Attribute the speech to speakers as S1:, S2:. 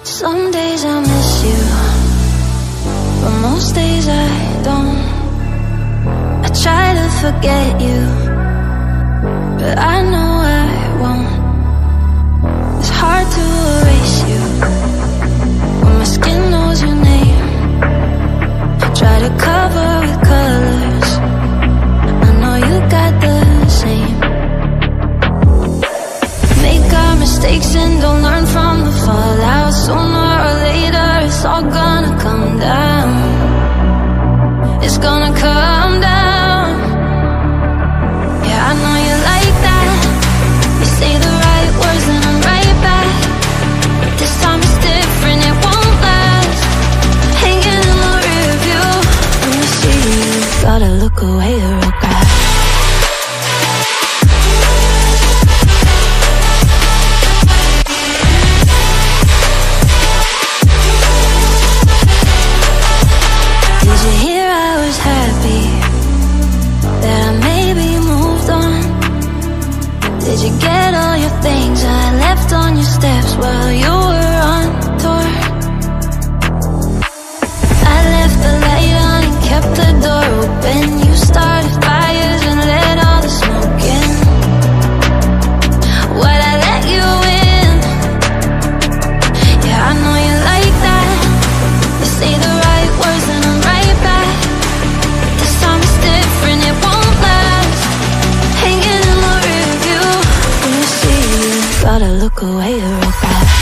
S1: Some days I miss you, but most days I don't. I try to forget you, but I know I won't. It's hard to erase you when my skin knows your name. I try to cover with colors, I know you got the same. Make our mistakes and don't learn from the fallout. Sooner or later it's all gonna come down. It's gonna come down. Yeah, I know you like that. You say the right words and I'm right back. But this time it's different, it won't last. Hanging in the rear view. When you see you, gotta look away or regret. Did you hear I was happy that I maybe moved on? Did you get all your things I left on your steps while you were on tour? I left the light on and kept the door open. You started fires and let all the smoke in. Why'd I let you in? Yeah, I know you like that. You say the right words and I'm right back. This time it's different, it won't last. Hanging in the rear view. When you see you, gotta look away or regret.